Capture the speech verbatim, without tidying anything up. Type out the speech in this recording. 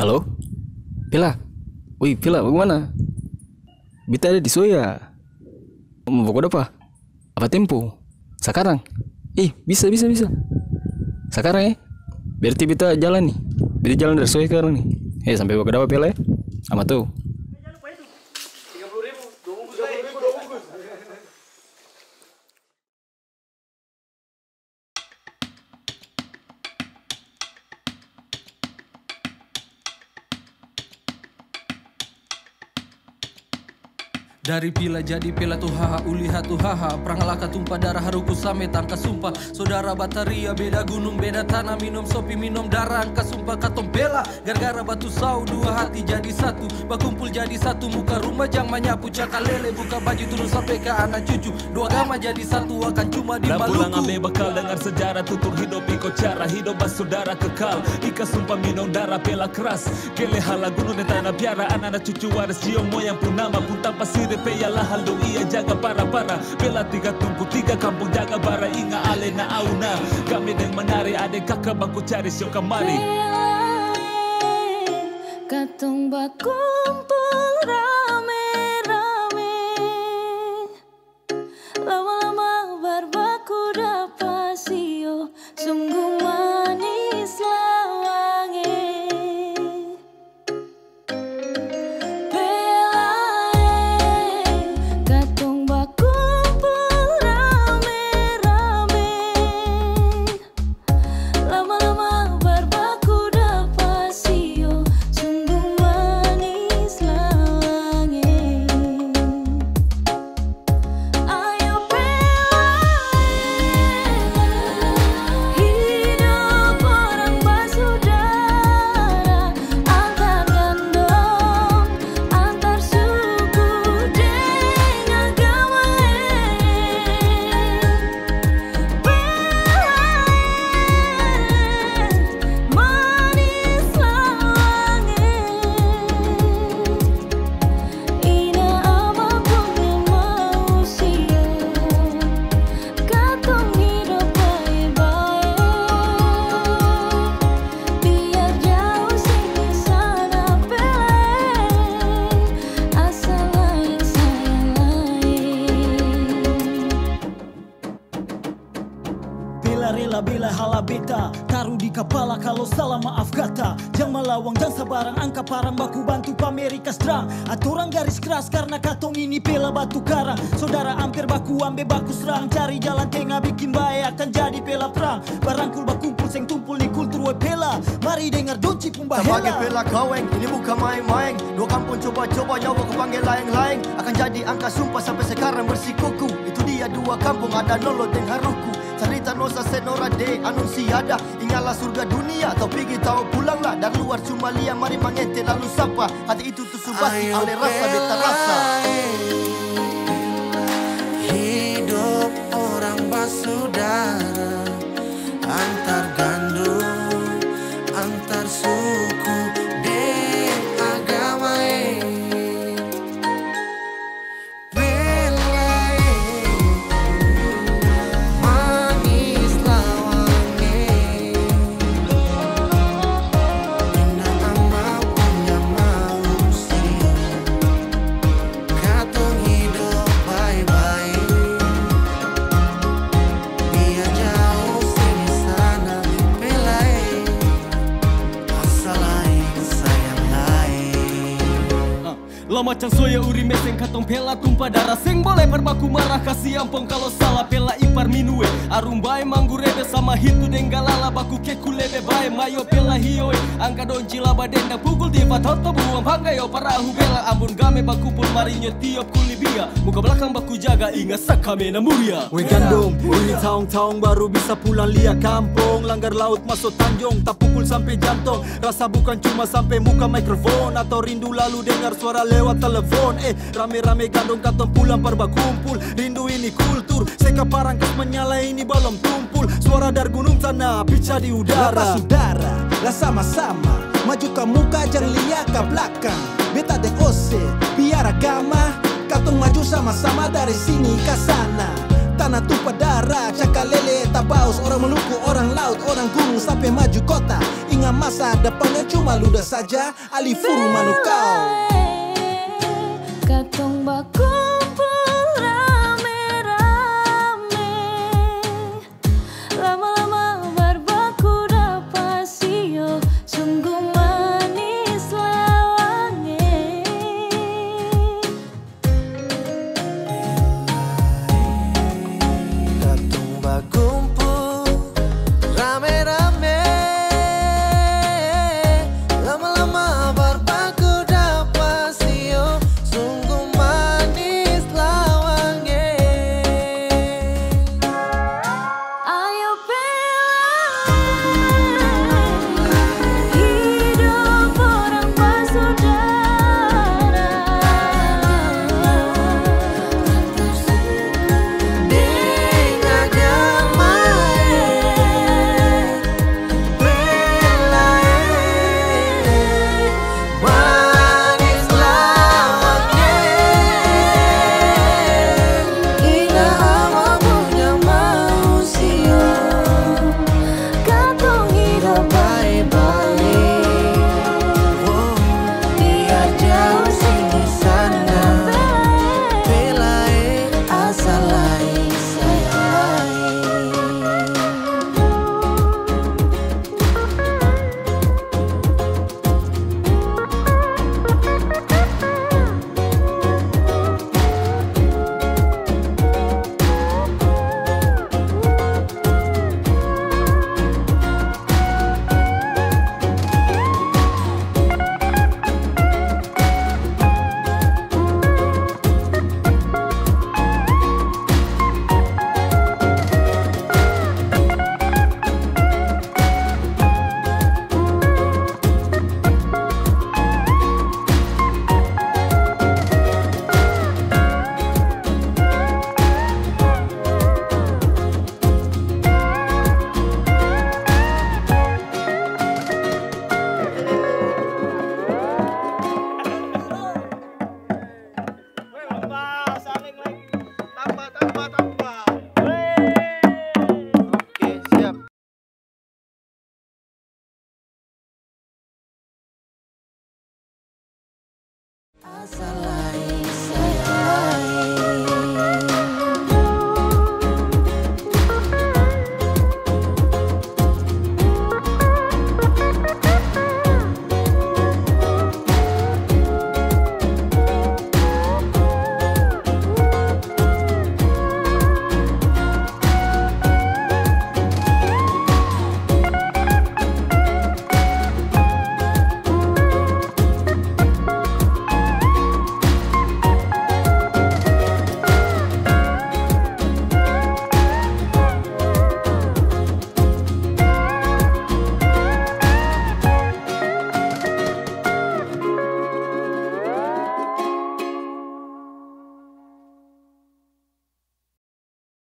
Halo? Pila? Wih, Pila, bagaimana? Beta ada di Soya. Mau pokok apa? Apa tempo? Sekarang? Ih, bisa, bisa, bisa. Sekarang ya? Berarti beta jalan nih. Beta jalan dari Soya sekarang nih. Eh, sampai pokok apa Pila ya? Sama tuh. Dari pila jadi pila tuh haha ulihat tuh haha perang laka tumpah darah haruku same tangka sumpah saudara bataria beda gunung beda tanah minum sopi minum darah angka sumpah katong bela gara-gara batu sau dua hati jadi satu bakumpul jadi satu muka rumah jang menyapu cakalele buka baju turun sampai ke anak cucu dua agama jadi satu akan cuma di Maluku. Pulang ambil bekal dengar sejarah tutur hidup ikut cara hidup saudara kekal ika sumpah minum darah pela keras kele hala gunung dan tanah biara anak-anak cucu waris jiong moyang pun nama pun tanpa sirip yalah haldo ia jaga para-para bela tiga tungku tiga kampung jaga bara inga ale na auna kami yang menari adek kakak baku cari sio kamari katong bakumpul rame-rame lama-lama barbaku dapat sio sungguh manis lawange. Bila hala beta taruh di kepala kalau salah maaf kata jangan melawang dan sabarang angka parang baku bantu pamerikas drang aturan garis keras karena katong ini pela batu karang saudara hampir baku ambe baku serang cari jalan tengah bikin baik akan jadi pela perang barangkul bakumpul seng tumpul di kultur we pela mari dengar donci pun bahela sebagai pela kaweng ini bukan main-main dua kampung coba-coba nyawa kepanggil lain-lain akan jadi angka sumpah sampai sekarang bersikuku itu dia dua kampung ada nolo dan haruku cerita nosa senora de anunciada ingatlah surga dunia atau pergi tahu pulanglah dari luar cuma lihat mari mangente lalu sapa hati itu tuh subasi ale rasa beta rasa hidup orang basudara antar gandum antar suku de agama eh. Lama macam soya uri meseng katong pela tumpah darah seng boleh perbaku marah kasih ampong kalau salah pela ipar minue arum bae manggurebe sama hitu denggalala baku keku lebe bae mayo pela hioe angka donci laba denda pukul di fatoto buang panggayo parahu bela ambon game baku pun marinyo tiop kulibia muka belakang baku jaga ingat sakame na muria we gandum uri taong-taong baru bisa pulang lihat kampung langgar laut masuk Tanjung tak pukul sampai jantung rasa bukan cuma sampai muka mikrofon atau rindu lalu dengar suara lewat telepon eh rame-rame gandong katong pulang perbakumpul rindu ini kultur seka parangkas menyala ini belum tumpul suara dari gunung sana bica di udara Lapa saudara lah sama-sama maju ke muka jangan lihat ke belakang beta deng ose biar agama katong maju sama-sama dari sini ke sana Tanah tumpah darah, cakal lele tak baus. Orang Maluku, orang laut, orang gunung sampai maju kota. Ingat masa depannya cuma ludah saja. Ali furu manukau. Katong bakumpul rame-rame, lama-lama berbaku dapat sio, sungguh manis lawange. Katong bakumpul rame-rame, lama-lama berbaku dapat sio, sungguh manis lawange. Ayo Pela, hidup orang bersaudara. Dengan damai, Pela manis lawange. Ina ama punya manusia, Katong hidup baik-baik. Oh, biar jauh sini sana, Pela asal lain saya lain. Oke, siap. Asal lain saya